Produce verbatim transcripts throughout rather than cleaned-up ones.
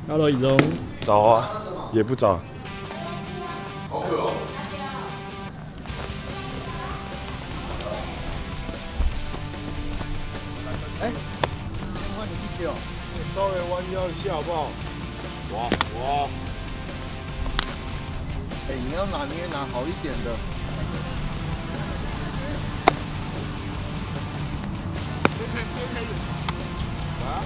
Hello， 以中。 早啊，也不早。 好渴哦。 哎，先换你去丢， 稍微弯腰一下好不好？哇哇！ 哎，你要拿捏拿好一点的。 都可以，都可以。啊？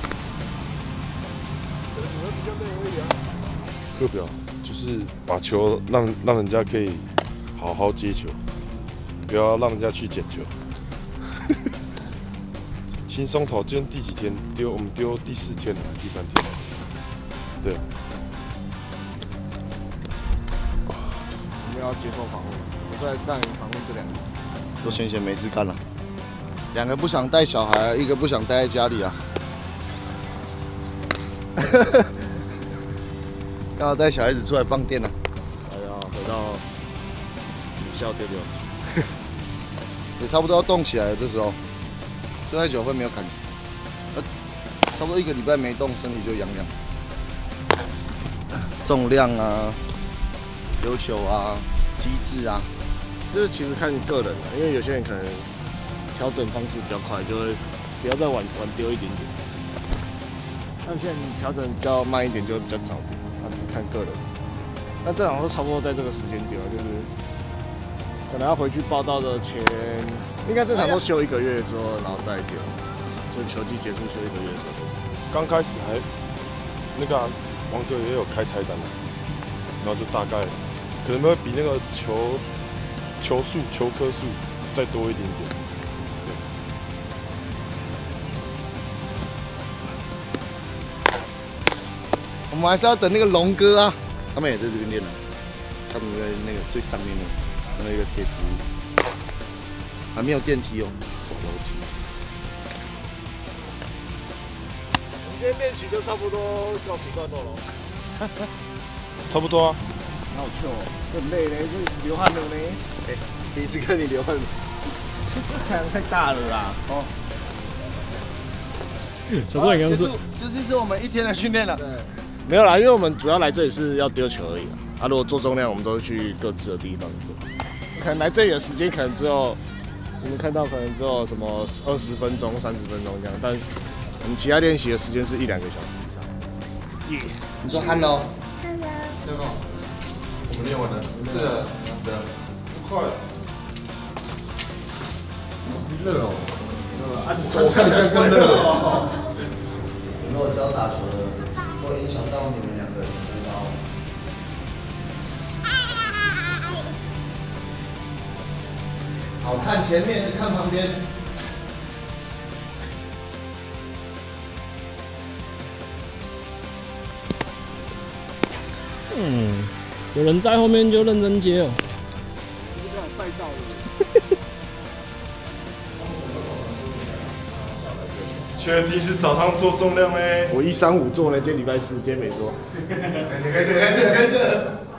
可能你会比较累而已啊。课表就是把球让让人家可以好好接球，不要让人家去捡球。轻松投，今天第几天丢？我们丢第四天了，第三天。对。 我们要接受访问，我在带你访问这两个。都闲闲没事干了，两个不想带小孩，一个不想待在家里啊。刚好带小孩子出来放电了。哎呀，回到母校这边，也差不多要动起来了。这时候睡太久会没有感觉，呃，差不多一个礼拜没动，身体就痒痒。重量啊，丢球啊，机制啊，就是其实看个人啊，因为有些人可能调整方式比较快，就会不要再晚晚丢一点点。那现在你调整比较慢一点，就会比较早丢，那看个人。那这场都差不多在这个时间丢，就是可能要回去报道的前，应该这场都休一个月之后，然后再丢，就球季结束休一个月的时候。 刚开始还那个、啊、王哥也有开菜单的，然后就大概可能会比那个球球数、球颗数再多一点点。 我们还是要等那个龙哥啊，他们也在这边练的，他们在那个最上面那个那个铁皮，还没有电梯哦，走楼梯。今天练习就差不多告诉段落了， 差不多啊。 好糗哦，很累嘞，就流汗了呢。哎，第一次看你流汗，太阳太大了啦。哦。 小队刚刚说， 就是是我们一天的训练了。对。没有啦，因为我们主要来这里是要丢球而已啦。啊，如果做重量，我们都会去各自的地方做。可能来这里的时间可能只有你们看到，可能只有什么二十分钟、三十分钟这样，但我们其他练习的时间是一两个小时以上。耶！你说 hello。hello。 我们练完了，是的，对啊，快。 热哦。 啊，我看你这更热哦。 如果只要打球的。会影响到你们两个人知道。好看前面，看旁边。 嗯，有人在后面就认真接哦。 你这样赛道的。 确定是早上做重量咩？ 我一三五做呢，今天礼拜四，今天没做。 开始开始开始开始。